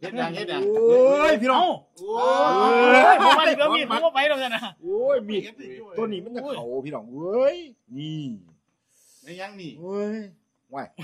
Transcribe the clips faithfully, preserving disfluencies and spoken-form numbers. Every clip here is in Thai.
เฮ็ดหยังเฮ็ดหยังโอ้ยพี่น้องโอ้ยผมมันก็มีผมก็ไปแล้วกันนะโอ้ยมีตัวนี้มันจะเข่าพี่น้องเว้ยนี่ไม่ยังนี่เว้ยว้าย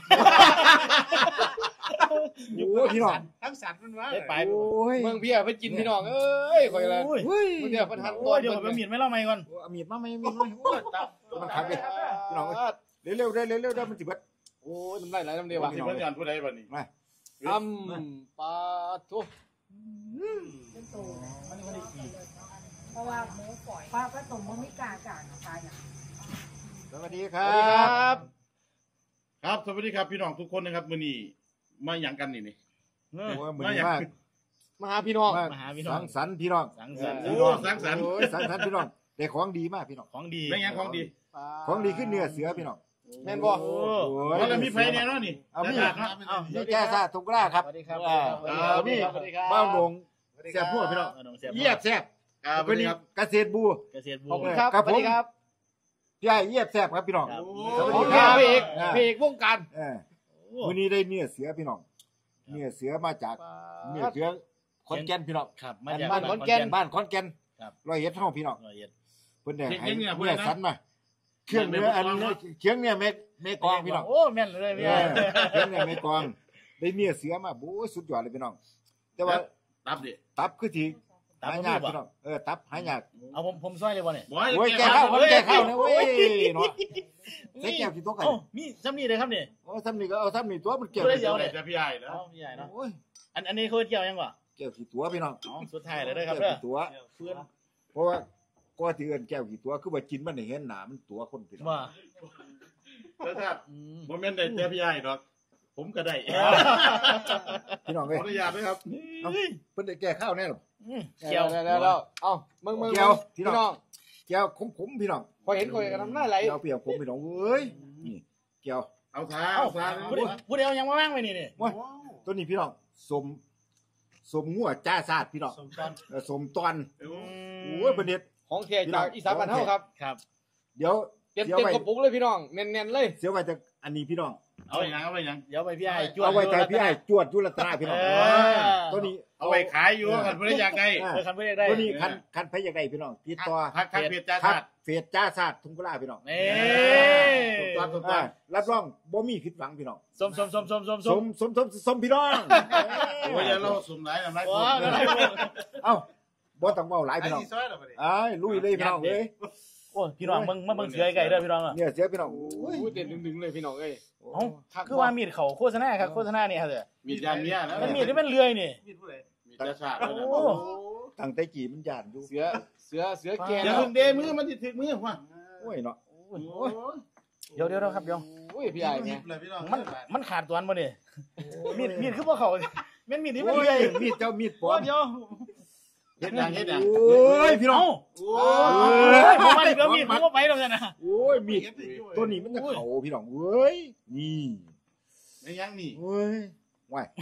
โอ้ยพี่น้องทั้งสัตว์มันว่าไปโอ้ยเมืองเพียไปกินพี่น้องเอ้ยคอยละเมืองเพียพันทันตัวเดี๋ยวผมมีดไม่เล่าไม่ก่อนมีดมาไม่มีดมามันขับไปพี่น้องเร็วเร็วเร็วเร็วเร็วมันจิบโอ้ยน้ำลายไหลน้ำเดียวว่ะสิเพิ่นยันผู้ใดบัดนี้มาอ้ำปลาทุเป็นโตมันไม่ได้กินเพราะว่าหมูฝอยปลาผสมมันไม่กล้ากล้าตายอย่างสวัสดีครับครับสวัสดีครับพี่น้องทุกคนนะครับมื้อนี้มาหยังกันนี่นี่โอ้ยมื้อนี้มามาหาพี่น้องมาหาพี่น้องสังสรรค์พี่น้องสังสรรค์โอ้สังสรรค์โอ้ยสังสรรค์พี่น้องแต่ของดีมากพี่น้องของดีเป็นหยังของดีของดีขึ้นเนื้อเสือพี่น้องแม่นบ่โอ้ยแล้วมีไฟแน่เนาะนี่เอามีนี่แก้ซ่าทุกราครับสวัสดีครับเอามีบ้าวหนงแซ่บพวกพี่น้องเยียบแซ่บครับสวัสดีครับเกษตรบูเกษตรบูขอบคุณครับสวัสดีครับพี่ไอ้เยียบแซ่บครับพี่น้องสวัสดีครับพี่เอกพี่เอกวงการวันนี้ได้เนื้อเสือพี่น้องเนื้อเสือมาจากเนื้อเสือขอนแก่นพี่น้องครับบ้านขอนแก่นบ้านขอนแก่นร้อยเอ็ดห้องพี่น้องเพิ่นได้ให้เนื้อสันมาเครื่องเนื้ออันนี้เครื่องเนื้อเมฆเมฆกองพี่น้องโอ้แม่นเลยพี่เครื่องเนื้อเมฆกองได้เนื้อเสือมาโอ้สุดยอดเลยพี่น้องแต่ว่าตับดิตับคือที่หายากพี่น้องเออตับหายากเอาผมผมซอยเลยบ่เนี่ยโอ้ยแกเข้าแกเข้านะเว้ยเนาะใส่แก้วกี่ตัวกันมีซ้ำนี่เลยครับนี่โอ้ซ้ำนี่ก็เอาซ้ำนี่ตัวมันเกี่ยวเดียวเลยจะพี่ใหญ่แล้วพี่ใหญ่เนาะอันอันนี้คือเกี่ยวยังวะแก้วกี่ตัวพี่น้องอ๋อสุดท้ายเลยด้วยครับเด้อตัวเพราะว่าก็ที่เอิ้นแก้วกี่ตัวคือว่ากินมันได้เห็นหน้ามันตัวคนพี่น้องว่าแล้วถ้าบ่แม่นได้แต่พี่ใหญ่ดอกผมก็ได้พี่น้องเอ้ยขออนุญาตด้วยครับเอ้าเพิ่นได้แก้ข้าวแน่หรอเกี่ยวแล้วๆเอ้ามึงๆแก้วพี่น้องแก้วขมๆพี่น้องพอเห็นข่อยก็น้ำลายไหลแก้วเปรี้ยวผมพี่น้องเอ้ยนี่แก้วเอาทาเอาทาผู้ใดเอายังมาว่างไว้นี่นี่ตัวนี้พี่น้องสมสมงัวจ้าซาดพี่น้องสมตอนสมตอนโอ้ยเพิ่นเฮ็ดของแท้จากอีสานบ้านเฮาครับครับเดี๋ยวเต็มๆกระปุกเลยพี่น้องแน่นๆเลยเสียวไว้แต่อันนี้พี่น้องเอาไปยังเอาไปยังเดี๋ยวไปพี่ไอ้จวดเอาไว้แต่พี่ไอ้จวดจุลตราพี่น้องตัวนี้เอาไว้ขายอยู่คันเพิ่นอยากได้คันเพิ่นอยากได้ตัวนี้คันคันเพิ่นอยากได้พี่น้องติดต่อทักทักเฟซจ้าซาดเฟซจ้าซาดทุ่งกุลาพี่น้องนี่สมตอนสมตอนรับรองบ่มีผิดหวังพี่น้องสมสมสมสมสมสมสมสมสมพี่น้องโอ้ยเราสมหลายน้ำลายเอ้าบ่ต้องเว้าหลายพี่น้องอ้ายลุยเลยพี่น้องเอ้ยโอ้พี่น้องมึงมึงมึงเสือไก่เด้อพี่น้องอ่ะเนี่ยเสือพี่น้องโอ้ยเด็ดดึงๆเลยพี่น้องเอ้ยเอ้าคือว่ามีดเขาโฆษณาครับโฆษณานี่ครับเด้อมีดยานเมียนะมันมีดที่มันเลื่อยนี่มีดผู้ใดมีดจ้าซาดโอ้ตั้งแต่กี่มันย่านอยู่เสือเสือเสือแก่อย่าเพิ่งเดมือมันสิถึกมือว่าโอ้ยเนาะเดี๋ยวเดี๋ยวครับเดี๋ยวโอ้ยพี่ใหญ่เนี่ยมันมันขาดตัวบ่นี่มีดมีดคือบ่เขาแม่นมีดที่มันเลื่อยมีดเจ้ามีดปลอมเดี๋ยวเฮ็ดหยังเฮ็ดหยังโอ้ยพี่น้องโอ้ยผมว่าเดี๋ยวมีดผมก็ไปแล้วกันนะโอ้ยมีดตัวนี้มันจะเข่าพี่น้องเว้ยนี่ไม่ยังนี่เว้ยว้าย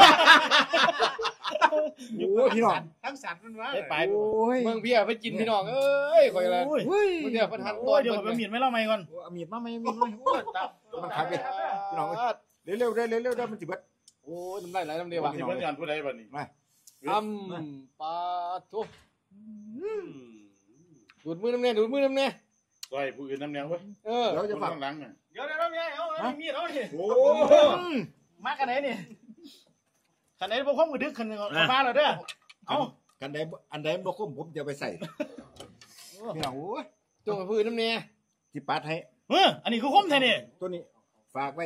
โอ้ยพี่น้องทั้งสัตว์มันว่าไปโอ้ยเมืองเพียไปกินพี่น้องเอ้ยคอยละเมืองเพียพันทันตัวเดี๋ยวผมมีดไม่เล่าไม่ก่อนเอามีดมาไม่มีดมาโอ้ยมันขับไปพี่น้องเร็วเร็วเร็วเร็วเร็วมันจิบโอ้ยน้ำลายไหลน้ำเดียวว่ะสิเพิ่นยันผู้ใดบัดนี้มาอ้ำปลาทุดูดมือน้ำเนี่ยดูดมือน้ำเนี่ยซอยผู้อื่นน้ำแนวเว้ยเออเดี๋ยวจะฟังหลังอ่ะเดี๋ยวเดี๋ยวพี่เอาเอามีดเอาดิโอ้มากันไหนนี่กันไหนบ่คมกระดึกคันเอามาแล้วเด้อเอากันใดอันใดบ่คมผมจะไปใส่พี่น้องโอ้ยจงไปพื้นน้ำเนี่ยสิปัดให้เอออันนี้คือคมแท้นี่ตัวนี้ฝากไว้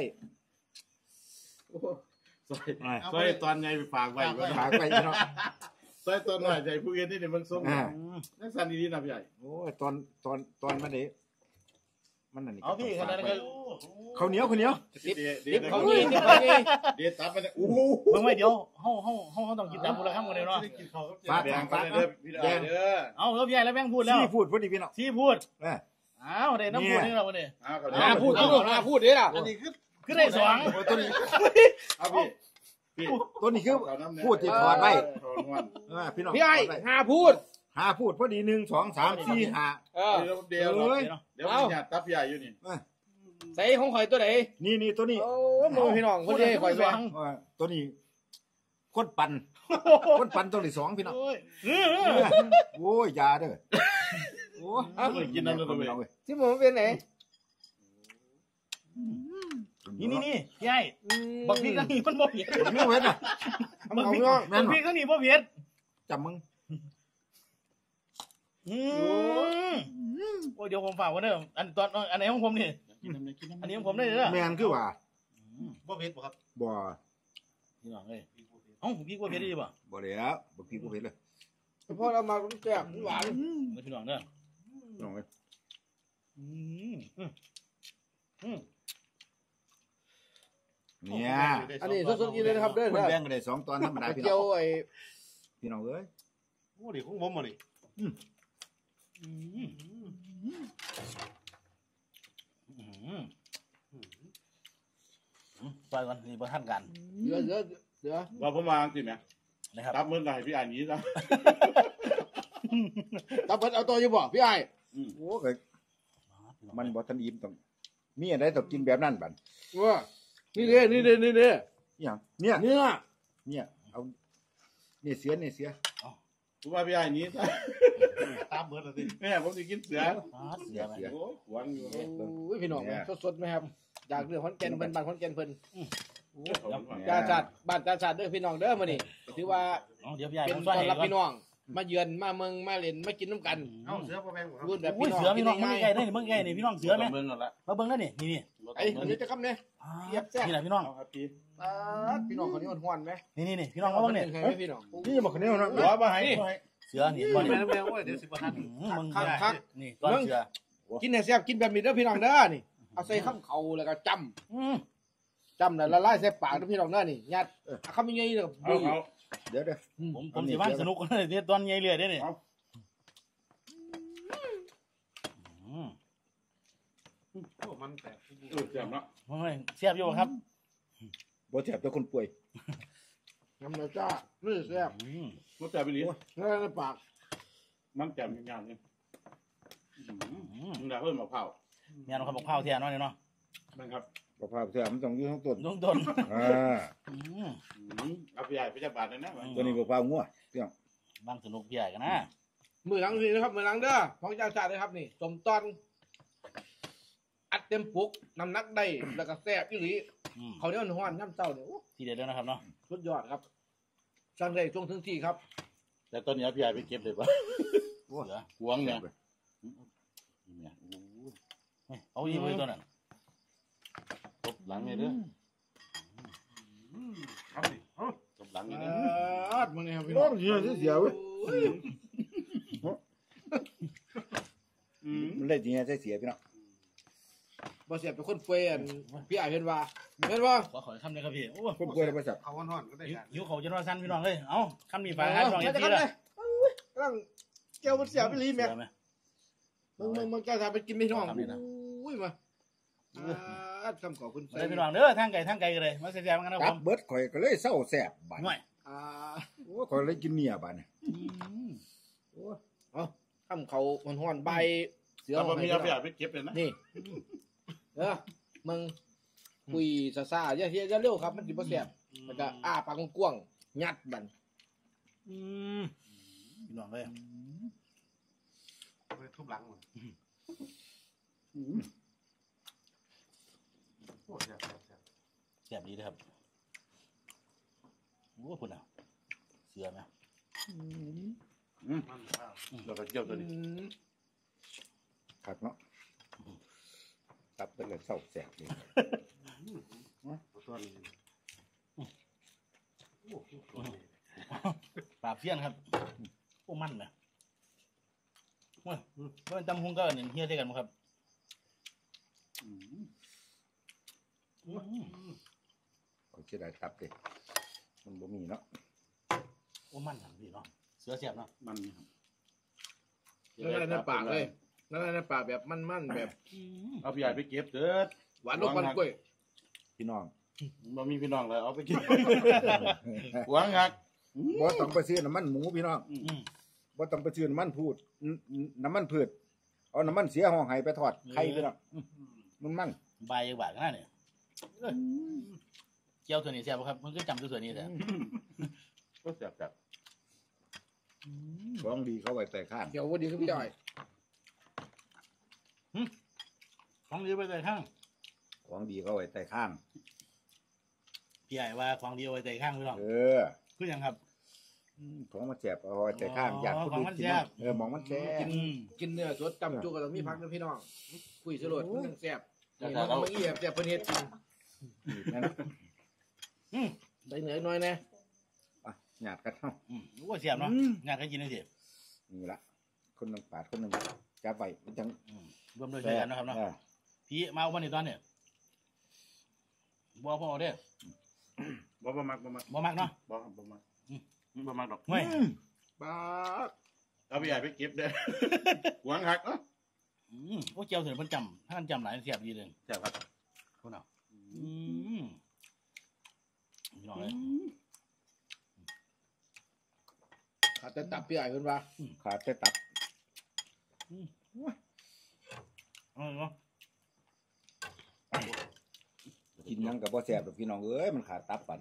ซอยซอยตอนใหญ่ไปฝากไว้ฝากไว้พี่น้องซอยตอนหน่อยใจผู้อื่นนี่เนี่ยมันส้มนักสันดีๆนะพี่ใหญ่โอ้ยตอนตอนตอนมันเด้มันนั่นนี่เอาพี่ขนาดนั้นก็ข้าวเหนียวข้าวเหนียวดิบข้าวเหนียวดิบข้าวเหนียวเดี๋ยวตับไปเนี่ยโอ้โหเมื่อไม่เดี๋ยวเฮาเฮาเฮาต้องกินตับคนละคำกันเลยเนาะฝากแบ่งฝากเด้อพี่เด้อเอาแล้วพี่ใหญ่แล้วแบ่งพูดแล้วที่พูดพอดีพี่น้องที่พูดอ้าวได้น้ำพูดนี่เราเนี่ยน้ำพูดพูดน้ำพูดนี่ล่ะอันนี้คือคือได้สองตัวนี้เอาพี่ตัวนี้คือพูดที่ถอดไว้พี่น้องพี่ไอ้หาพูดหาพูดพอดีหนึ่งสองสามสี่ห้าเดี๋ยวเดี๋ยวเดี๋ยวมันหยาดตับใหญ่อยู่นี่ใส่ของข่อยตัวไหนนี่นี่ตัวนี้โอ้โหพี่น้องคนเดียวข่อยสองตัวนี้คนปั่นคนปั่นตัวที่สองพี่น้องโอ้ยโอ้ยยาเด้อโอ้เอาไปกินน้ำเลยตัวเองที่ผมเป็นไหนนี่นี่นี่พี่ไอ้บักพี่ก็หนีมันบ่เผ็ดไม่เว้นอ่ะบักพี่เอาเอาบักพี่ก็หนีบ่เผ็ดจำมึงอืมโอ้เดี๋ยวผมฝากไว้เด้ออันตอนอันไหนของผมนี่กินน้ำเลยกินน้ำอันนี้ของผมได้เด้อแมนคือว่าบ่เผ็ดบ่ครับบ่พี่น้องเอ้ยเอ้าพี่บ่เผ็ดดีบ่บ่แล้วบ่พี่กูเผ็ดเลยพอเรามาแซ่บหวานพี่น้องเด้อน้องเอ้ยอืมอืมอืมเนี่ยอันนี้สดๆกินเลยนะครับเด้อคนแบ่งกันได้สองตอนธรรมดาพี่น้เจียอวงไอ้พี่น้องเอ้ยโอ้ดิของผมบ่ดิอืมอืมอืมไปก่อนนี่บ่ทันกันเดี๋ยวเดี๋ยวเดี๋ยวว่าผมมาจริงไหมนะครับรับมือกับให้พี่อ่านนี้ซะตาเปิดเอาตัวอยู่บ่พี่ไอ้โอ้ยมันบ่ทันอิ่มต้องมีอะไรต้องกินแบบนั้นบัดว่านี่เด้นี่เด้นี่เด้อหยังเนี่ยเนื้อเนี่ยเอาเนี่ยเสียเนี่ยเสียผมว่าพี่อ่านนี้ซะตามเบิดแล้วสิแม่ผมจะกินเสือเสียไหมโอ้หวงอยู่โอ้ยพี่น้องสดๆไหมครับจากเรื่องขอนแก่นเพิ่นบ้านขอนแก่นเพิ่นเนี่ยจ้าจัดบ้านจ้าจัดเด้อพี่น้องเด้อมื้อนี้ถือว่าเดี๋ยวพี่ใหญ่เป็นผมต้ช่วยอนให้รับก่อนพี่น้อง มาเยือนมาเมืองมาเล่นมากินน้ำกันเอ้าเสือบ่แพงบ่ครับรุ่นแบบอุ้ยพี่น้องเสือพี่น้องกิมึงง่ายใกล้ได้นี่มึงใกล้นี่พี่น้องเสือไหมเบิ่งกันละมาเบิ่งได้นี่นี่นี่ไอ้อันนี้จะคำเนี่ย เทียบแซ่บนี่แหละพี่น้องเอาครับพี่ป๊าดพี่น้องคนนี้ห้วนๆไหมนี่นี่นี่พี่น้องมาเบิ่งนี่ใครไหมพี่น้องนี่บอกคนนี้นะหัวมาให้บ่ให้เสือนี่บ่นี่แม่แม่โอ้ยเดี๋ยวสิบ่ทันมึงคักคักนี่ก้อนเสือกินให้แซ่บกินแบบนี้เด้อพี่น้องเด้อนี่เอาใส่ข้าวเขาแล้วก็จอืมำจำแล้วละลายใส่ปากเด้อพี่น้องเด้อนี่ยัดเอาคำยังไงเด้อเอาเอาเดี๋ยวเดี๋ยวผมผมสิว่างสนุกเลยที่ตอนใหญ่เรือเด้นี่เอาอืมเออเสียบเนาะโอ้ยเสียบอยู่บ่ครับบ่เจ็บตัวคนป่วยน้ำเนื้อจ้านี่แซ่บอืมมันแจ่บไปหรือนั่นในปากมันแจ่บงานๆนี่อืมมึงได้เพิ่มมะพร้าวแม่นครับบอกข้าวเที่ยน้อยเนาะมันครับบ่พาเสื้อมันต้องอยู่ทั้งต้นลงต้นอ่าอืมอืมเอาพี่ใหญ่ไปจับบาทเลยนะตัวนี้บ่พางัวพี่น้องบางสนุกพี่ใหญ่กันนะมือหลังนี่นะครับมือหลังเด้อของจ้าจัดเลยครับนี่สมตอนอัดเต็มปุกน้ำหนักได้แล้วก็แซ่บอีหลีอืมเขาเนี่ยห้อนน้ำเต้าเนี่ยโอ้ทีเด็ดแล้วนะครับเนาะสุดยอดครับสั่งได้ช่วงถึงที่ครับแต่ตอนนี้เอาพี่ใหญ่ไปเก็บเลยป่ะเสือหวงเนี่ยเนี่ยเฮ้ยเอาอีกเลยตัวนั้นตบหลังไงเด้อเอาสิเอาตบหลังไงเอเด้ออมันนี่ครับพี่น้น้ออง งเสียเสียเว้ยอืมมันได้จริงๆใช่เสียพี่น้องบ่เสียเป็นคนเฟรนพี่อาเห็นว่าเห็นว่าขอขอคำเลยครับพี่โอ้คนป่วยแล้วบ่จับเขาห้อนๆก็ได้หิวหิวเขาจะนอนสั้นพี่น้องเลยเอ้าคำนี้ฝากให้พี่น้องเห็นทีเลละยกำลังเจียวมันเสียไปรีแม่เสือไหมมึงมึงมึงจะทำไปกินพี่น้องอุ้ยมาอ่าคำขอบคุณมาเลยพี่น้องเด้อทางไก่ทางไก่กันเลยมาเสียๆกันนะผจับมเบิดข่อยก็เลยเศร้าแซ่บบาดหน่อยอ่าโอ้ข่อยเลยกินเมียบาดนี่โอ้เอาคำเขาห้อนๆใบเสือแต่ขพออง มีพี่เอาน้องพี่ใหญ่ไปเก็บเลยนะนี่เออมึงคุยซาซาอย่าเฮียอย่าเร็วครับมันสิบ่แซ่บแล้วก็อ้าปากกว้างๆยัดบันอืมพี่น้องเลยทุบหลังมันแซ่บดีเลยครับโอ้คุณอ่ะเสือไหมอืมแล้วก็เจียวตัวนี้ครับเนาะตับเป็นเลยเศร้าแซ่บเลยปราบเพี้ยนครับโอ้มันไหมเว้ยเว้ยตำหงก็เนี่ยเฮี้ยด้วยกันมั้งครับอืมอืมข่อยสิได้ตับเด้มันบ่มีเนาะโอ้มันครับพี่เนาะเสือเสียบเนาะมันนี่ครับนั่นแหละในปากเลยนั่นแหละในปากแบบมันๆแบบเอาพี่ใหญ่ไปเก็บเด้อหวานนกมันกล้วยพี่น้องมันมีพี่น้องเลยเอาไปเก็บหวงหักบ่ต้องไปซื้อน้ำมันหมูพี่น้องอืมบ่ต้องไปซื้อน้ำมันพูดนน้ำมันพืชเอาน้ำมันเสียห้องไห้ไปทอดไข่พี่น้องมันมันใบยังบาดกันนะเนี่ยเอ้ยเจียวตัวนี้เสียบบ่ครับมันก็จำตัวนี้แต่ของดีเข้าไว้ใต้ข้างเดี๋ยววันดีขึ้นพี่จ้อยของดีไปใส่ข้างของดีเข้าไว้ใต้ข้างพี่ใหญ่ว่าของดีเอาไว้ใส่ข้างพี่น้องเออคืออย่างครับของมันแสบเอาไว้ใต้ข้างอยากอ๋อคนของอื่มันนกินแซ่บเออมองมันแซ่บอืมกินเนื้อสดจำจุกกับมีพักนะพี่น้องคุยสลดมันยังแซ่บนี่มันมาเอียบแซ่บเพิ่นเฮ็ดกินนั่นนะอืมได้เหนื่อยหน่อยนะอ่ะหยาดกันเท่าอืมว่าเสียบเนาะงานก็กินได้สินี่ละคนหนึ่งปาดคนหนึ่งจับไว้มันจังอืมรวมโดยช่วยกันนะครับเนาะออพี่มาเอาวันนี้ตอนเนี่ยบ่พอเด้อบ่บ่มักบ่มักบ่มักเนาะบ่บ่มักอืมบ่มักดอกเฮ้ยบ้าเอาไปใหญ่ไปเก็บเด้อ หวังหักเนาะอืมพวกเจียวเสร็จเพิ่นจำถ้าท่านจำหลายเสียบดีเลยแซ่บครับพวกเราอืมพี่น้องเลยขาดแต่ตับพี่ใหญ่เพิ่นว่าขาดแต่ตับเอาเนาะกินหยังกับบ่แซ่บดอกพี่น้องเอ้ยมันขาดตับปั่น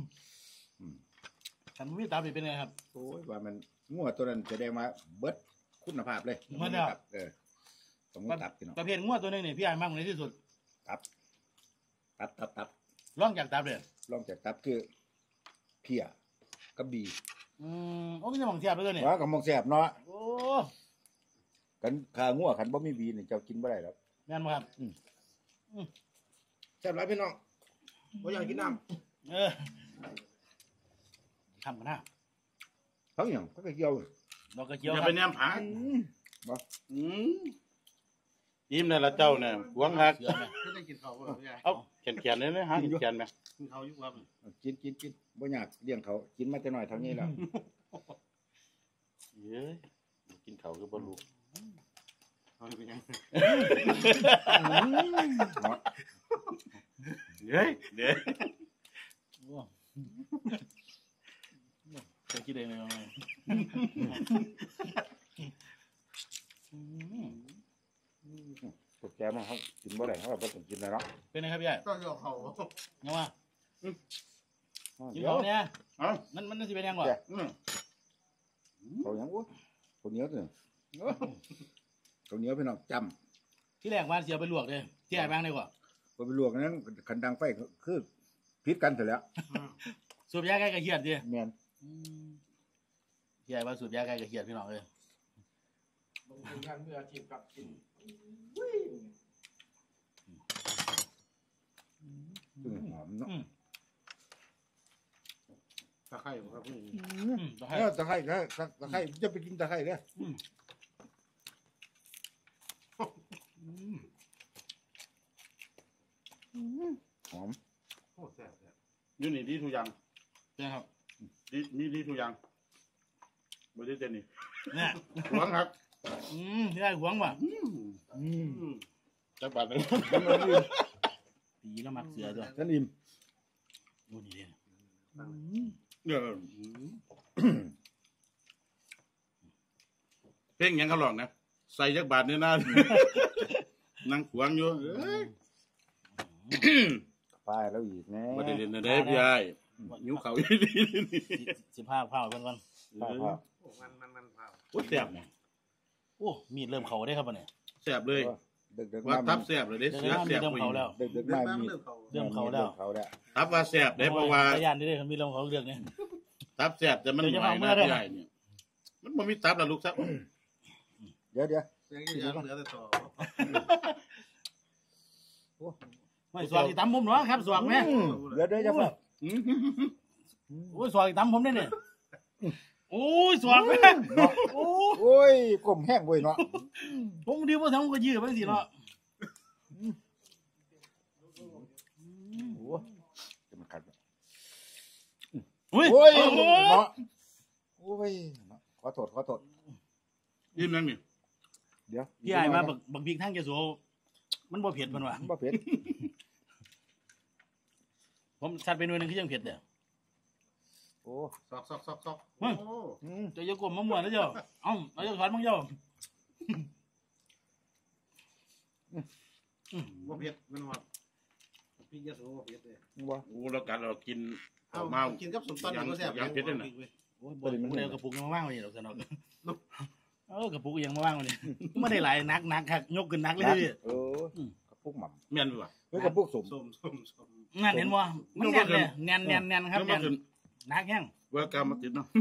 ฉันไม่ตามไปเป็นไงครับโอ้ยว่ามันงัวตัวนั้นแสดงว่าเบิดคุณภาพเลยเบิดแล้วครับเออต้องมีตับพี่น้องประเภทงัวตัวหนึงนี่พี่ใหญ่มากในที่สุดตับตับตับตับร่องจากตับเลยลองจากตับคือเพียกับดีอืมโอ้พี่จะมองเสียบไปตัวนี่ว่ากับมองแซ่บเนาะโอ้กันขางัวคันบ่มีบีนี่เจ้ากินบ่ได้หรอกแม่นบ่ครับแซ่บหลายพี่น้องบ่อยากกินน้ำเออทำกันนะเขาหยังเขาก็เกี่ยวดอกกระอเจียวย่าคไปรับแนมผาบ่อืมยิ้มนั่นละเจ้าเนี่ยหวังหักเสือไหมไม่ได้กินข้าวบ่ใหญ่เอ้าแขนๆเลยนะหาแขนๆแม่กินข้าวอยู่ครับกินกินกินบ่อยากเลี้ยงเขากินมาแต่น้อยเท่านี้แล้วเย้ยกินข้าวคือบ่รู้เอาไปยังเฮ้ยเด้อโอ้จะคิดเองเลยว่าไงอืมพวกแกมันเขากินบ่ได้เขาก็บ่ต้องกินแล้วเนาะเป็นไงครับพี่ใหญ่ก็ยอเขายังว่ากินเดี๋ยวเขาเนี่ยเอ้ามันมันสิเป็นยังวะอืมเขาหยังอู้ข้าวเหนียวตัวนี้ข้าวเหนียวพี่น้องจำที่แรกวานเสียไปลวกเลยที่ไหนบ้างดีกว่าบ่ไปลวกอันนั้นคันดังไฟคือพิษกันเสร็จแล้วสูบยาแก้กระเทียดดิแม่นที่ไหนว่าสูบยาแก้กระเทียดพี่น้องเลยลงทุนกันเมื่ออาชีพกับกินซึ่งหอมเนาะตะไคร้บ่ครับพี่อืมต้องให้เออตะไคร้ตะตะตะไคร้จะไปกินตะไคร้เด้อ หอมโอ้แซ่บแซ่บอยู่นี่ดีทุกอย่างเป็นไงครับดีมีดีทุกอย่างบ่ได้เต้นนี่เนี่ยหวังหักอืมที่ได้หวงว่ะอืมอืมอืมจักบาทเลยปีแล้วมักเสือด้วยฉันอิ่มโอ้ดีเลยเออเพลงหยังเขาร้องนะใส่จักบาทเนี่ยนะ นั่งขวางอยู่เอ้ยป้ายแล้วอีกแน่บ่ได้เล่นนะเด้พี่อ้ายหิวข้าวอีหลีนี่สิบห้าข้าวเพิ่นก่อนป้ายป้ายมันมันมันเผาโอ้แซ่บนะโอ้มีดเริ่มเข้าได้ครับบัดนี้แซ่บเลยดึกดึกว่ามาทับแซ่บเลยเด้เดี๋ยวเสือนะมีแซ่บเริ่มกว่าเข้าอีกแล้วดึกดึกมามีเริ่มเข้าแล้วเขาแล้วทับว่าแซ่บได้เพราะว่าพยานได้เลยมีเริ่มเข้าเรื่องนี้ทับแซ่บแต่มันเดี๋ยวจะหน่อยฟังเมื่นะอเด้อพี่อ้ายเนี่ยมันบ่มีตับล่ะลูกซับเดี๋ยวเดี๋ยวยังอีกอย่างเหลือแต่ต่อไม่สวกอีตำผมเนาะครับสวกแม่อืมเดี๋ยวเดี๋ยวจะฟังโอ้ยสวกอีตำผมได้เนี่ยโอ้ยสวกแม่โอ้โอ้ยกลมแห้งเว้ยเนาะผมดีบ่ทำก็ยื้อไปสิเนาะโอ้จะมันขัดอุ้ยโอ้ยโอ้โหเนาะโอ้ยเนาะขอโทษขอโทษยิ้มนั่งนี่เดี๋ยวพี่ไอ้มาบักบักพริกทั้งเกสูมันบ่เผ็ดเพิ่นว่าบ่เผ็ดผมชัดไปหน่วยหนึงคือยังเผ็ดเด้อโอ้ซอกซอกซอกซอกเฮ้ยโอ้อืมเจ้าอย่ากลมมาม่วนนะเจ้าเอ้าเอาเจ้าถอนมึงเจ้าบ่เผ็ดมันว่าพี่ยะโสบ่เผ็ดเลยบ่โอ้แล้วกันเรากินเอามากินกับสมตำนี่ก็แซ่บยังเผ็ดเลยนะโอ้ยบ่บ่ได้กระปุกยังมาว่างไว้นี่ดอกสนอกเออกระปุกยังมาว่างไว้นี่บ่ได้หลายนักนักครับยกขึ้นนักเลยเออกระปุกหม่ำแม่นบ่เฮ้ยกระปุกสมส้มส้มส้มนั่นเห็นบ่มันแน่นเลยแน่นแน่นแน่นครับแน่นนักแห้งเวลกรรมมาติดเนาะ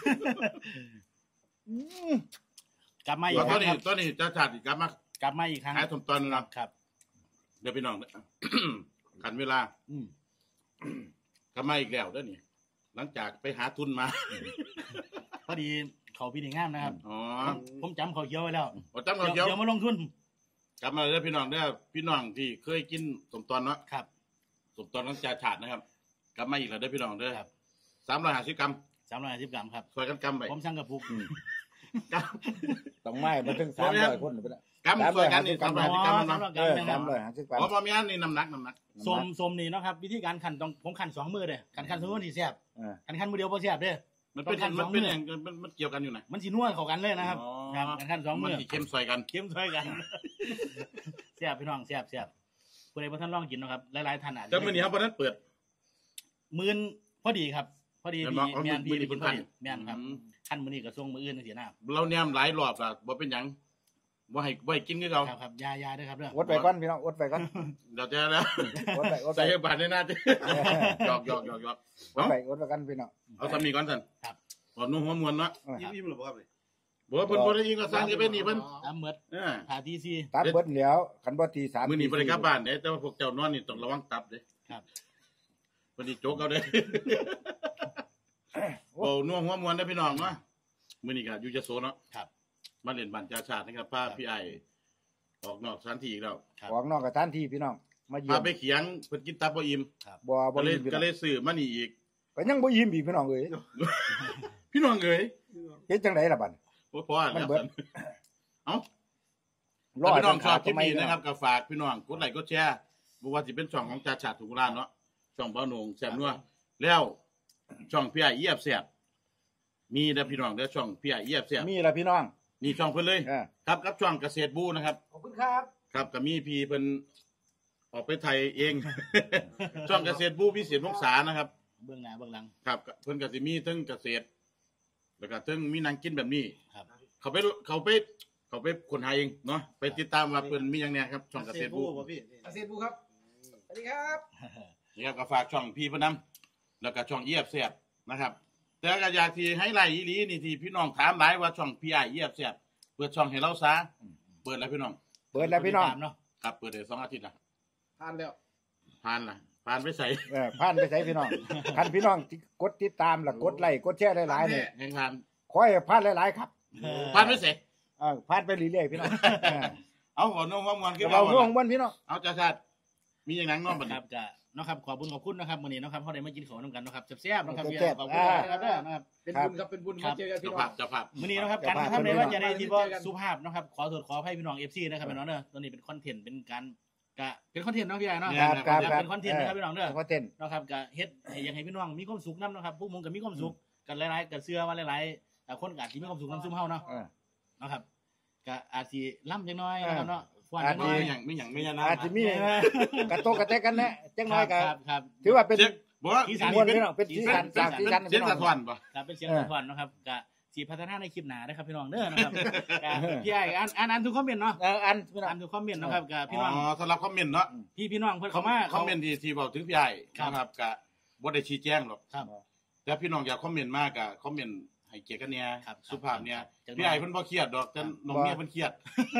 กลับมาอีกตคอรั้นงนี้ครับตอนนี้จะชาติกลับมากลับมาอีกครั้งหายสมตอนแล้วครับเดี๋ยวพี่น้อง กันเวลาอืมกลับมาอีกแล้วเด้อนี่หลังจากไปหาทุนมาพอดีเขาพี่ดีงามนะครับอ๋อผมจำเขาเขียวไว้แล้วบ่จำเขาเกี่ยวเดี๋ยวมาลงทุนกลับมาเด้อพี่น้องเด้อพี่น้องที่เคยกินสมตอนเนาะครับสมตอนหลังจากชาตินะครับ กลับมาอีกแล้วเด้อพี่น้องเด้อครับสามร้อยห้าสิบกรัมสามร้อยห้าสิบกรัมครับช่วยกันกำไปผมสั่งกระปุกกต้องไม้มาถึงสามร้อยคนไปแล้วำกำช่วยกันนี่สามร้อยห้าสิบกรัมอ๋อเนาะสำหรับเอการอแบ่งสามร้อยห้าสิบกรัมอ๋อบ่มีอันนี้น้ำหนักน้ำหนักสมสมนี่เนาะครับวิธีการขันต้องผมขันสองมือเลยขันขันสองมือที่แซ่บเออขันขันมือเดียวพอแซ่บเด้อมันเป็นต้องขั้นมันสองเป็นมื้ออย่างมันมันเกี่ยวกันอยู่ไหนมันสีนวดเข้ากันเลยนะครับอ๋อครับขันขันสองมืมันอสิเข้มใส่กันเข้มช่วยกันแซ่บพี่น้องแซ่บแซ่บผู้ใดบ่ท่านลองกินเนาะครับหลายๆท่านอาจจะแต่มื้อนี้ครับบ่ทันเปิดหมื่นพอดีครับ พอดีแต่พี่ว่าเอาแม่นพี่มื้อนี้ไปกินเพิ่พอน ดีพันแม่นครับอืมขั้นมื้อนี้ก็ส่งมื้ออื่นจังซี่นะเราแนมหลายรอบแล้วบ่เป็นหยังบ่ให้บ่ให้กินคือเก่าครับครับยายาด้วยครับเด้ออดไปก่อนพี่น้องอดไปก่อนเดี๋ยวจะแล้วอดไปอดไปใส่ให้บาทในหน้าจะหยอกหยอกหยอกหยอกอดไปอดไปกันพี่น้องเอาสามีก่อนสั่นครับบ่นุ่มหัวมวนเนาะเออยิ้มหรือเปล่าครับบ่ว่าเพิ่นบ่ได้ยิงก็สร้างจะเป็นนี่เพิ่นตามเมดเออพาทีซีตัดเบิดแล้วคันบ่ตีสามมื้อนี้บ่ได้กลับบ้านเด้แต่ว่าพวกเจ้านอนนี่ต้องระวังตับเด้ครับเพิ่นสิโจกเอาเด้โอ้นัวหัวมวนเด้อพี่น้องเนาะมื้อนี้ก็อยู่ยโสเนาะครับมาเล่นบ้านจาชาตินะครับพาพี่ไอ้ออกนอกสถานที่อีกแล้วครับออกนอกกับท่านที่พี่น้องมาเยี่ยพาม ไปเขียงเพิ่นกินตับบ่อิ่มบ่บ่ก็เลยยิ้มพี่ก็น้องเลยซื้อมานี่อีกก็ยังบ่ยิ้มอีกพี่น้องเอ้ยพี่น้องเอ้ยเฮ็ดจังไดล่ะบัดบ่พอแล้วมันเบิดเอ้ารอถ้าพี่น้องชอบคลิปทำไมนี้นะครับก็ฝากพี่น้องกดไลค์กดแชร์บ่ว่าสิเป็นช่องของจ่าชาติทุกร้านเนาะช่องเบ้าหนงแซ่บนัวแล้วช่องพี่ไอ้เอียบแซ่บมีเด้อพี่น้องเด้อช่องพี่ไอ้เอียบแซ่บมีล่ะพี่น้องนี่ช่องเพิ่นเลยเออครับกับช่องเกษตรบูนะครับขอบคุณครับครับก็มีพี่เพิ่นออกไปไทยเอง ช่องเกษตรบูพิเศษวงศานะครับเบื้องหน้าเบื้องหลังครับเพิ่นก็สิมีทั้งเกษตร แล้วก็ทั้งมีนางกินแบบนี้ครับเขาไปเขาไปเขาไปคนหาเองเนาะไปติดตามว่าเพิ่นมีหยังแหน่ครับช่องเกษตรบูเกษตรบูครับสวัสดีครับนี่ครับก็ฝากช่องพี่เพิ่นนำแล้วก็ช่องเอียบแซ่บนะครับ แต่ก็อยากที่ให้ไล่อีหลีนี่ที่พี่น้องถามหลายว่าช่องพี่อ้ายเอียบแซ่บเปิดช่องให้เราซะเปิดแล้วพี่น้องเปิดแล้วพี่น้องตามเนาะครับเปิดได้สองอาทิตย์ละทานแล้วผ่านละผ่านไปใส่เออผ่านไปใส่พี่น้องคันพี่น้องที่กดติดตามแล้วกดไลค์กดแชร์หลายๆนี่แห่งผ่านขอให้ผ่านหลายๆครับผ่านไปใส่เออผ่านไปเรื่อยๆพี่น้องเออเอาหัวน้องว่ามวนขึ้นเรามาน่วงบนพี่น้องเอาจ้าชาติมีอย่างนั้นน้องบัดคนี้รับก็เนาะครับขอบคุณขอบคุณนะครับมื้อนี้เนาะครับเฮาได้มากินข้าวนํกันเนาะครับแซ่บๆเนาะครับแซ่บๆขอบคุณอ่านะครับเด้อนะครับเป็นครับบุญครับเป็นบุญครัมาบเจอกันพี่เจ้าน้อภาง พเจ้าภาพมื้อนี้เนาะครับเดี๋กาย รวพาทำได้เพื่อนๆว่าจะได้ที่บ่เจอกันสุภาพเนาะครับขอโทษขออภัยพี่น้อง เอฟ ซี นะครับพี่น้องเด้อตอนนี้เป็นคอนเทนต์เป็นการกะเป็นคอนเทนต์เนาะพี่ใหญ่เนาะครับครับครับเป็นคอนเทนต์นะครับพี่น้องเด้อคอนเทนต์เนาะครับก็เฮ็ดให้อยากให้พี่น้องมีความสุขนํเนาะครับพวกมึงก็มีความสุขกันหลายๆก็เชื่อว่าหลายๆแต่คนก็อาจสิมีความสุขนํซุมเฮาเนาะเออเนาะครับก็อาจสิล่ำจังน้อยนะครับเนาะฟ้อนอาจัจงสิน้อยไม่อย่างไม่อย่างไม่อย่างนั้นอาจจะมีกระโตกกระแตกกันแน่จังน้อยก็ครับครับถือว่าเป็นเจ๊บอกว่าสีสันมวลพี่น้องเป็นสีสันจากสีสันเสียงสะท้อนป่ะครับเป็นเสียงสะท้อนเนาะครับก็สิพัฒนาในคลิปหน้านะครับพี่น้องเด้อนะครับก็พี่ใหญ่อ่านอ่านอ่านทุกคอมเมนต์เนาะเอออันพี่น้องอ่านทุกคอมเมนต์เนาะครับก็พี่อ๋น้องอสำหรับคอมเมนต์เนาะพี่พี่น้องเพิ่นเข้ามาคอมเมนต์ที่ที่บอกถึงพี่ใหญ่ครับนะครับกะบ่ได้ชี้แจงหรอกครับแต่พี่น้องอยากคอมเมนต์มากกะคอมเมนต์ให้เกียรติกันเนี่ยครับสุภาพเนี่ยครับพี่ใหญ่เพิ่นบ่เครียดดอกแต่น้องเมียเพิ่นเครียด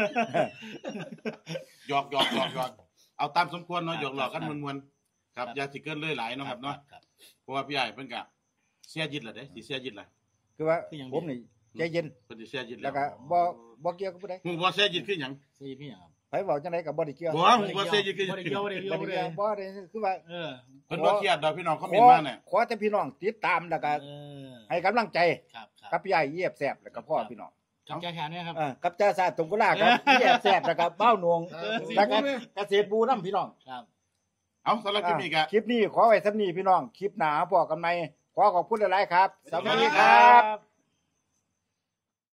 หยอกหยอกหยอกหยอกเอาตามสมควรเนาะหยอกหลอกกันมวนๆครับอย่าสิเกินเลยหลายเนาะครับเนาะครับเพราะว่าพี่ใหญ่เพิ่นกะเสียยิดล่ะเด้สิเสียยิดล่ะคือว่าคืออย่างนี้ผมนี่ใจเย็นเพิ่นสิเสียยิดแล้แล้ว วก็บ่บ่เกี่ยวกับผู้ใดฮู้บ่เสียยิดคือหยังสี่พี่ครับไผเว้าจังไดก็บ่ได้เกี่ยวบ่ฮู้บ่เสียยิดคือหบ่ยังได้เกี่ยวบ่ได้เกี่ยวบ่บ่ได้ได้เกี่ยวบ่ได้คือว่าเออเพิ่นบ่เครียดดอกพี่น้องคอมขเมนอต์มาเนี่ยขอแต่พี่น้องติดตามแล้วก็เออให้กำลังใจครับคกัรับบ พี่ใหญ่เยียบแซ่บแล้วก็พ่อพี่น้องกับแก้แค้นเนี่ยครับเออกับจ้าซาตงกุลาครับเยียบแซ่บแล้วก็เบ้าหนวงเออแล้วก็เกษตรบูน้ำพี่น้องครับเอาสำหรับคลิปนี้กะคลิปนี้ขอไว้สำนี้พี่น้องคลิปหน้าพ่อกันใหม่ขอขอบคุณหลายๆครับสวัสดีครับ